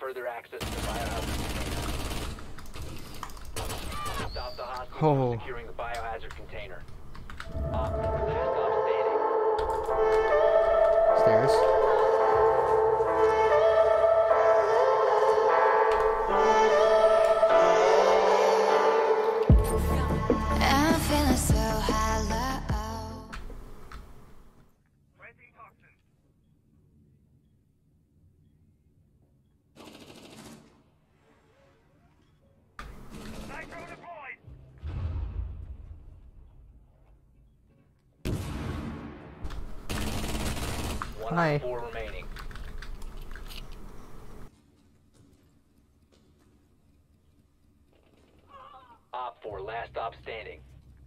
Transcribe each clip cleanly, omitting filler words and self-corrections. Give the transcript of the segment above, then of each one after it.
further access to the biohazard container. Stop the hostage from securing the biohazard container. Last stop standing. Stairs. I'm feeling so hollow. Hi. 4 remaining. Op 4, last stop standing.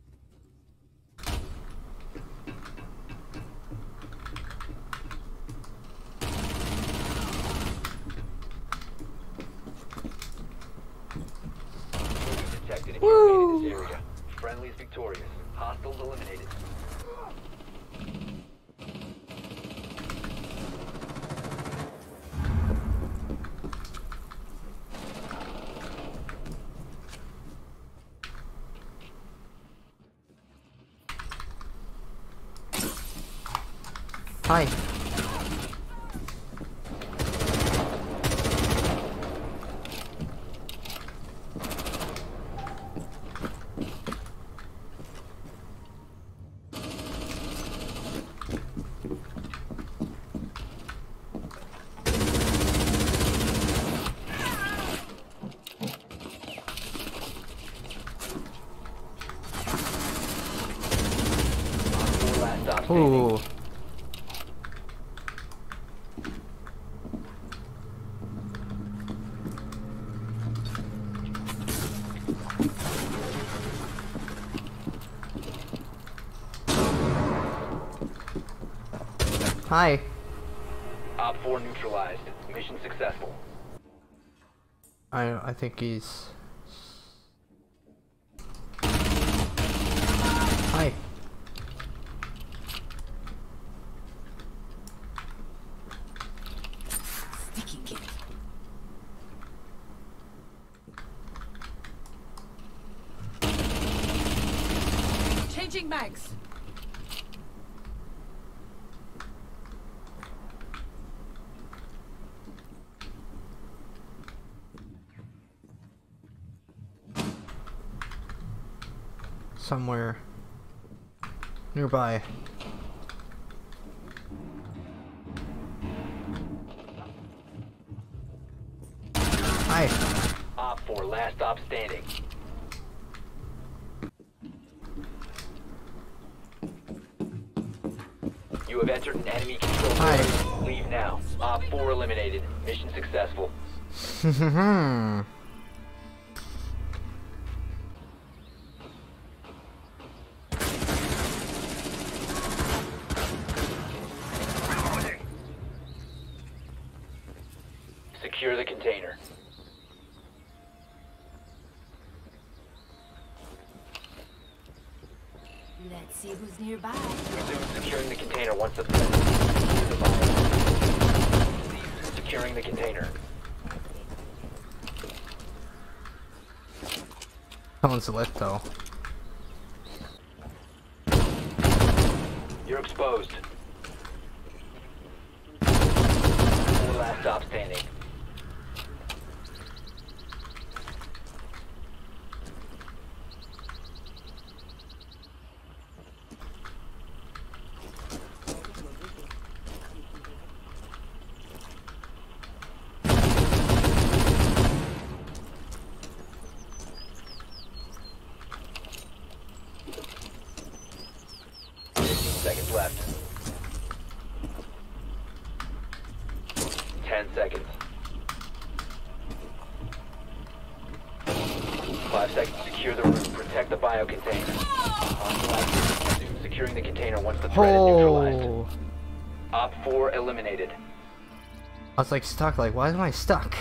Detected if you remain in this area. Friendly is victorious. Hostiles eliminated. Hi. Last stop standing. Ooh. Hi. Op 4 neutralized. Mission successful. I think he's. Hi. Changing mags. Somewhere nearby. Hi. Op 4, last stop standing. You have entered an enemy control area. Leave now. Op 4 eliminated. Mission successful. Secure the container. Let's see who's nearby. Resume securing the container once the threat is Cease securing the container. Someone's lit though. You're exposed. 4 last stop standing. Seconds left. 10 seconds. 5 seconds. Secure the room. Protect the bio container. Resume securing the container once the threat is neutralized. Op 4 eliminated. I was like stuck, like why am I stuck?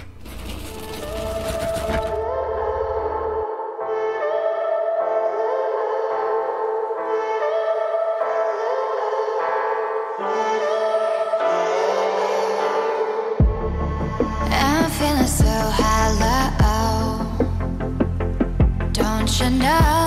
I'm feeling so emotional.